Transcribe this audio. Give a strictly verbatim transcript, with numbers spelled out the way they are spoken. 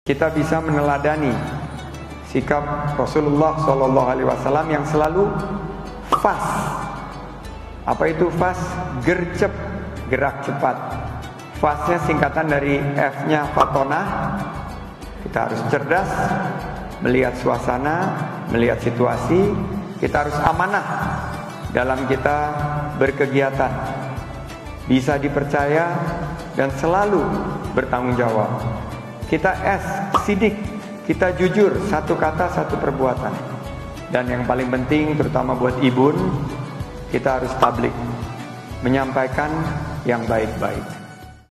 kita bisa meneladani sikap Rasulullah shallallahu alaihi wasallam yang selalu fast. Apa itu fast? Gercep, gerak cepat. Fastnya singkatan dari F-nya fatonah. Kita harus cerdas, melihat suasana, melihat situasi. Kita harus amanah dalam kita berkegiatan, bisa dipercaya dan selalu bertanggung jawab. Kita S, sidik, kita jujur, satu kata satu perbuatan. Dan yang paling penting terutama buat ibun, kita harus tablik, menyampaikan yang baik-baik.